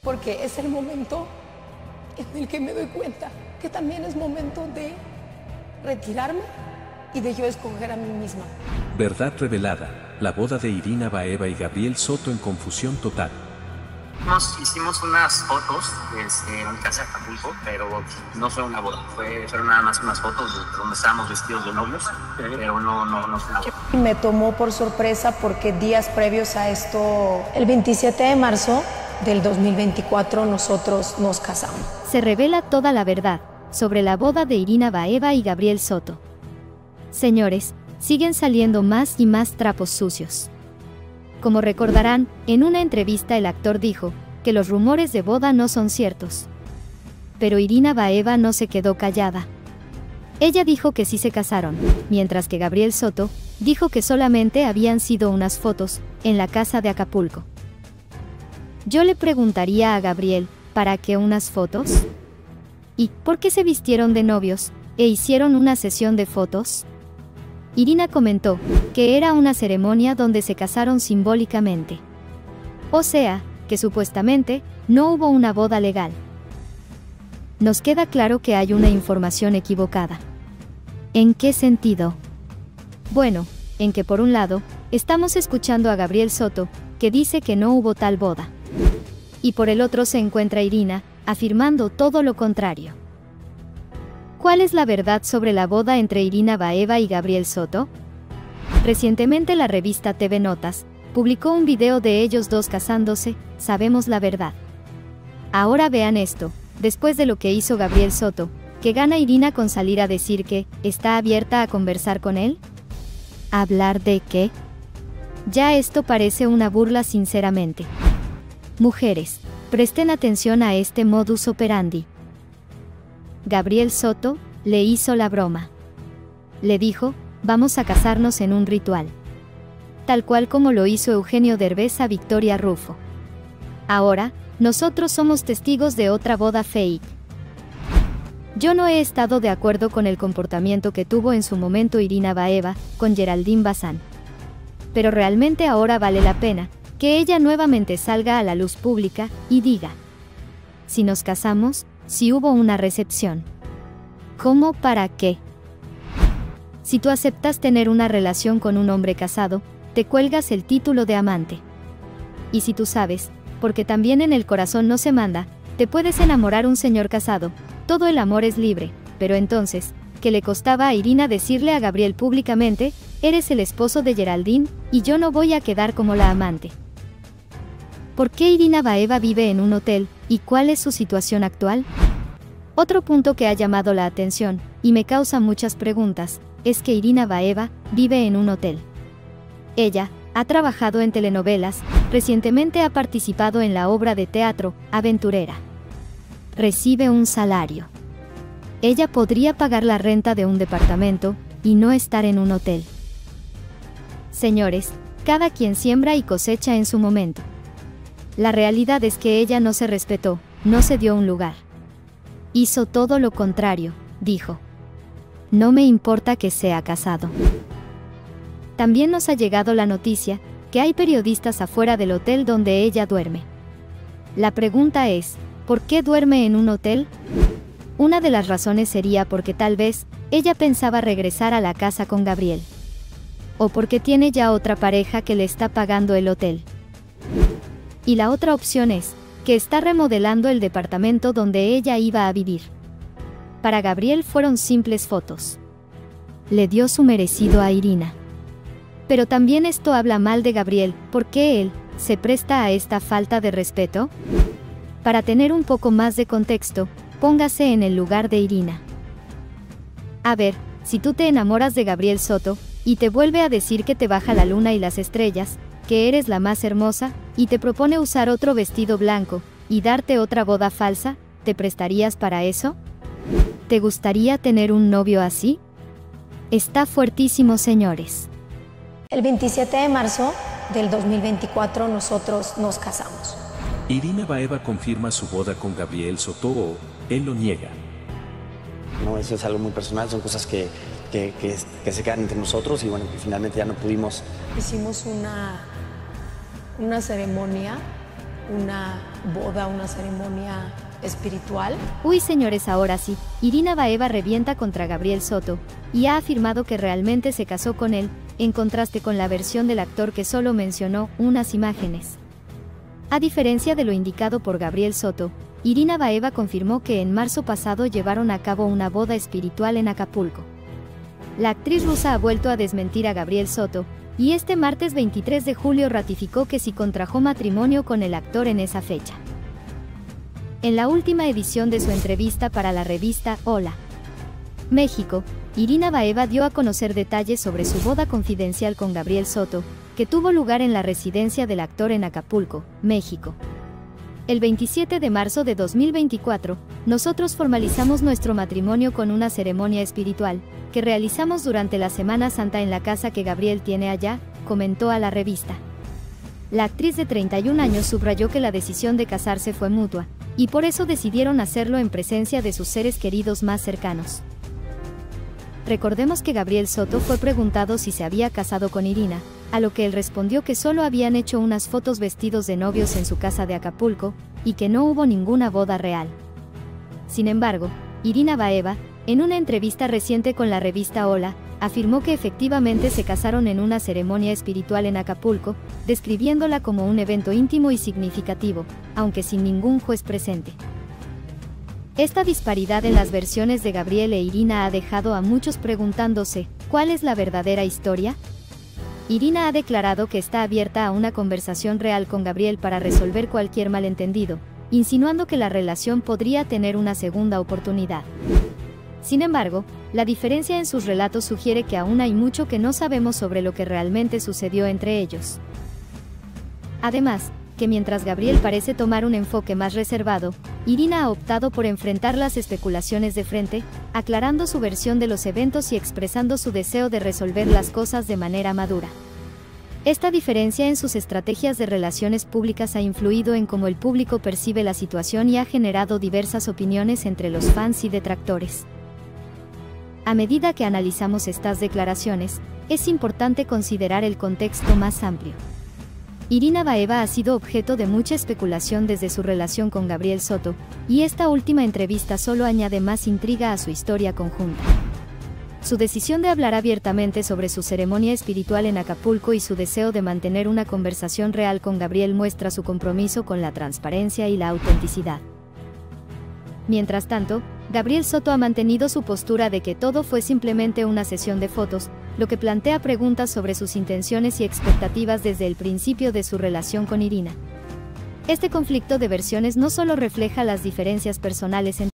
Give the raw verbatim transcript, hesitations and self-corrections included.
porque es el momento en el que me doy cuenta que también es momento de retirarme y de yo escoger a mí misma. Verdad revelada, la boda de Irina Baeva y Gabriel Soto en confusión total. Nos hicimos unas fotos desde mi casa de Acapulco, pero no fue una boda, fue, fueron nada más unas fotos donde estábamos vestidos de novios, pero no, no, no fue una boda. Me tomó por sorpresa porque días previos a esto, el veintisiete de marzo del dos mil veinticuatro, nosotros nos casamos. Se revela toda la verdad sobre la boda de Irina Baeva y Gabriel Soto. Señores, siguen saliendo más y más trapos sucios. Como recordarán, en una entrevista el actor dijo que los rumores de boda no son ciertos. Pero Irina Baeva no se quedó callada. Ella dijo que sí se casaron, mientras que Gabriel Soto dijo que solamente habían sido unas fotos en la casa de Acapulco. Yo le preguntaría a Gabriel, ¿para qué unas fotos? ¿Y por qué se vistieron de novios e hicieron una sesión de fotos? Irina comentó que era una ceremonia donde se casaron simbólicamente. O sea, que supuestamente no hubo una boda legal. Nos queda claro que hay una información equivocada. ¿En qué sentido? Bueno, en que por un lado, estamos escuchando a Gabriel Soto, que dice que no hubo tal boda. Y por el otro se encuentra Irina, afirmando todo lo contrario. ¿Cuál es la verdad sobre la boda entre Irina Baeva y Gabriel Soto? Recientemente la revista T V Notas publicó un video de ellos dos casándose, sabemos la verdad. Ahora vean esto, después de lo que hizo Gabriel Soto, ¿qué gana Irina con salir a decir que está abierta a conversar con él? ¿Hablar de qué? Ya esto parece una burla sinceramente. Mujeres, presten atención a este modus operandi. Gabriel Soto le hizo la broma. Le dijo, vamos a casarnos en un ritual. Tal cual como lo hizo Eugenio Derbez a Victoria Rufo. Ahora, nosotros somos testigos de otra boda fake. Yo no he estado de acuerdo con el comportamiento que tuvo en su momento Irina Baeva con Geraldine Bazán. Pero realmente ahora vale la pena que ella nuevamente salga a la luz pública y diga: si nos casamos, si hubo una recepción. ¿Cómo? ¿Para qué? Si tú aceptas tener una relación con un hombre casado, te cuelgas el título de amante. Y si tú sabes, porque también en el corazón no se manda, te puedes enamorar un señor casado, todo el amor es libre, pero entonces, ¿qué le costaba a Irina decirle a Gabriel públicamente, eres el esposo de Geraldine, y yo no voy a quedar como la amante? ¿Por qué Irina Baeva vive en un hotel, y cuál es su situación actual? Otro punto que ha llamado la atención, y me causa muchas preguntas, es que Irina Baeva vive en un hotel. Ella ha trabajado en telenovelas, recientemente ha participado en la obra de teatro Aventurera. Recibe un salario. Ella podría pagar la renta de un departamento, y no estar en un hotel. Señores, cada quien siembra y cosecha en su momento. La realidad es que ella no se respetó, no se dio un lugar. Hizo todo lo contrario, dijo. No me importa que sea casado. También nos ha llegado la noticia que hay periodistas afuera del hotel donde ella duerme. La pregunta es, ¿por qué duerme en un hotel? Una de las razones sería porque tal vez ella pensaba regresar a la casa con Gabriel. O porque tiene ya otra pareja que le está pagando el hotel. Y la otra opción es que está remodelando el departamento donde ella iba a vivir. Para Gabriel fueron simples fotos. Le dio su merecido a Irina. Pero también esto habla mal de Gabriel, ¿por qué él se presta a esta falta de respeto? Para tener un poco más de contexto, póngase en el lugar de Irina. A ver, si tú te enamoras de Gabriel Soto, y te vuelve a decir que te baja la luna y las estrellas, que eres la más hermosa, y te propone usar otro vestido blanco, y darte otra boda falsa, ¿te prestarías para eso? ¿Te gustaría tener un novio así? Está fuertísimo, señores. El veintisiete de marzo del dos mil veinticuatro nosotros nos casamos. Irina Baeva confirma su boda con Gabriel Soto o él lo niega. No, eso es algo muy personal, son cosas que, que, que, que se quedan entre nosotros y bueno, que finalmente ya no pudimos. Hicimos una, una ceremonia una boda, una ceremonia espiritual. Uy, señores, ahora sí, Irina Baeva revienta contra Gabriel Soto, y ha afirmado que realmente se casó con él, en contraste con la versión del actor que solo mencionó unas imágenes. A diferencia de lo indicado por Gabriel Soto, Irina Baeva confirmó que en marzo pasado llevaron a cabo una boda espiritual en Acapulco. La actriz rusa ha vuelto a desmentir a Gabriel Soto, y este martes veintitrés de julio ratificó que sí contrajo matrimonio con el actor en esa fecha. En la última edición de su entrevista para la revista Hola México, Irina Baeva dio a conocer detalles sobre su boda confidencial con Gabriel Soto, que tuvo lugar en la residencia del actor en Acapulco, México. El veintisiete de marzo de dos mil veinticuatro, nosotros formalizamos nuestro matrimonio con una ceremonia espiritual, que realizamos durante la Semana Santa en la casa que Gabriel tiene allá, comentó a la revista. La actriz de treinta y un años subrayó que la decisión de casarse fue mutua, y por eso decidieron hacerlo en presencia de sus seres queridos más cercanos. Recordemos que Gabriel Soto fue preguntado si se había casado con Irina, a lo que él respondió que solo habían hecho unas fotos vestidos de novios en su casa de Acapulco, y que no hubo ninguna boda real. Sin embargo, Irina Baeva, en una entrevista reciente con la revista Hola, afirmó que efectivamente se casaron en una ceremonia espiritual en Acapulco, describiéndola como un evento íntimo y significativo, aunque sin ningún juez presente. Esta disparidad en las versiones de Gabriel e Irina ha dejado a muchos preguntándose, ¿cuál es la verdadera historia? Irina ha declarado que está abierta a una conversación real con Gabriel para resolver cualquier malentendido, insinuando que la relación podría tener una segunda oportunidad. Sin embargo, la diferencia en sus relatos sugiere que aún hay mucho que no sabemos sobre lo que realmente sucedió entre ellos. Además, que mientras Gabriel parece tomar un enfoque más reservado, Irina ha optado por enfrentar las especulaciones de frente, aclarando su versión de los eventos y expresando su deseo de resolver las cosas de manera madura. Esta diferencia en sus estrategias de relaciones públicas ha influido en cómo el público percibe la situación y ha generado diversas opiniones entre los fans y detractores. A medida que analizamos estas declaraciones, es importante considerar el contexto más amplio. Irina Baeva ha sido objeto de mucha especulación desde su relación con Gabriel Soto, y esta última entrevista solo añade más intriga a su historia conjunta. Su decisión de hablar abiertamente sobre su ceremonia espiritual en Acapulco y su deseo de mantener una conversación real con Gabriel muestra su compromiso con la transparencia y la autenticidad. Mientras tanto, Gabriel Soto ha mantenido su postura de que todo fue simplemente una sesión de fotos, lo que plantea preguntas sobre sus intenciones y expectativas desde el principio de su relación con Irina. Este conflicto de versiones no solo refleja las diferencias personales entre